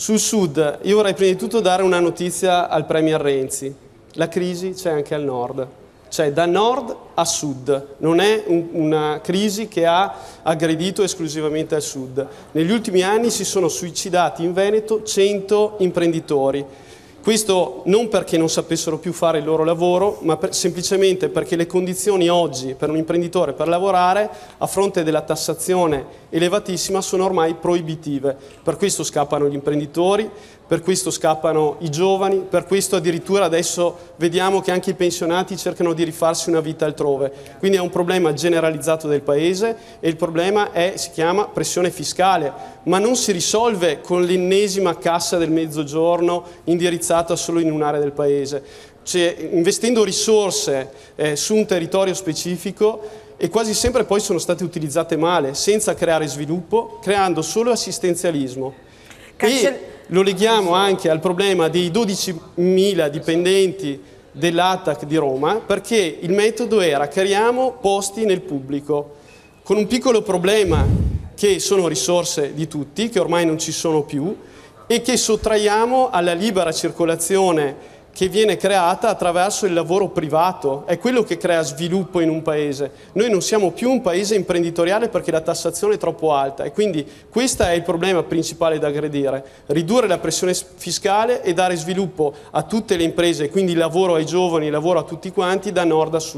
Sul Sud, io vorrei prima di tutto dare una notizia al Premier Renzi. La crisi c'è anche al Nord, cioè da Nord a Sud, non è una crisi che ha aggredito esclusivamente al Sud. Negli ultimi anni si sono suicidati in Veneto 100 imprenditori. Questo non perché non sapessero più fare il loro lavoro, ma semplicemente perché le condizioni oggi per un imprenditore per lavorare, a fronte della tassazione elevatissima, sono ormai proibitive. Per questo scappano gli imprenditori, per questo scappano i giovani, per questo addirittura adesso vediamo che anche i pensionati cercano di rifarsi una vita altrove. Quindi è un problema generalizzato del Paese e il problema si chiama pressione fiscale, ma non si risolve con l'ennesima cassa del Mezzogiorno indirizzata solo in un'area del Paese. Cioè, investendo risorse su un territorio specifico e quasi sempre poi sono state utilizzate male, senza creare sviluppo, creando solo assistenzialismo. E lo leghiamo anche al problema dei 12.000 dipendenti dell'ATAC di Roma, perché il metodo era creiamo posti nel pubblico, con un piccolo problema che sono risorse di tutti, che ormai non ci sono più, e che sottraiamo alla libera circolazione che viene creata attraverso il lavoro privato. È quello che crea sviluppo in un paese. Noi non siamo più un paese imprenditoriale perché la tassazione è troppo alta e quindi questo è il problema principale da aggredire: ridurre la pressione fiscale e dare sviluppo a tutte le imprese, quindi lavoro ai giovani, lavoro a tutti quanti da nord a sud.